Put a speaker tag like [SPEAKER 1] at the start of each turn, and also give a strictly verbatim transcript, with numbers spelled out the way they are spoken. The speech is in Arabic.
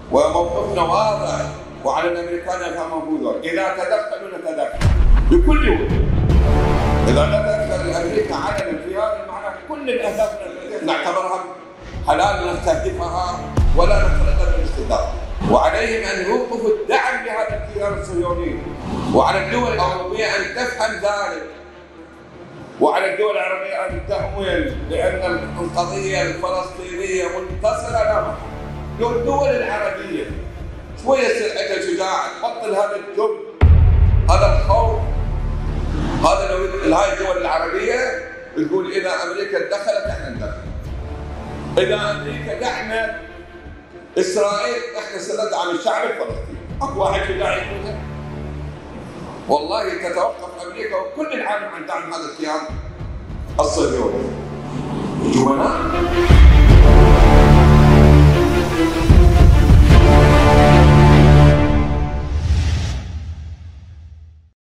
[SPEAKER 1] وموقفنا واضح، وعلى الامريكان يفهمون ذلك. اذا تدخلوا نتدخل بكل وجه. اذا لا تدخل امريكا علنا في هذا المعنى كل الاهداف التي نعتبرها حلال نستهدفها ولا نتردد بالاستدامه. وعليهم ان يوقفوا الدعم لهذا التيار الصهيوني، وعلى الدول الاوروبيه ان تفهم ذلك، وعلى الدول العربيه ان تؤمن بان القضيه الفلسطينيه منتصره لا محاله. لو الدول العربيه شويه يصير عندها شجاعه تبطل هذا الجبن، هذا الخوف، هذا لو هاي الدول العربيه تقول اذا امريكا دخلت احنا ندخل. اذا امريكا دعمت اسرائيل احنا سندعم الشعب الفلسطيني. اكو واحد شجاع يقولها؟ والله تتوقف امريكا وكل العالم عن دعم هذا الكيان الصهيوني. جبناء